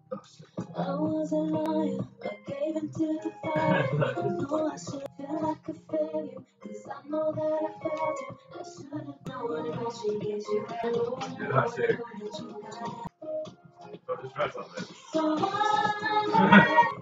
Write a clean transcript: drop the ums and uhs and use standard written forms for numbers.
I was a liar, I gave into the fire. I know I should feel like a failure, cause I know that I failed you. I should've known how she gets you alone. So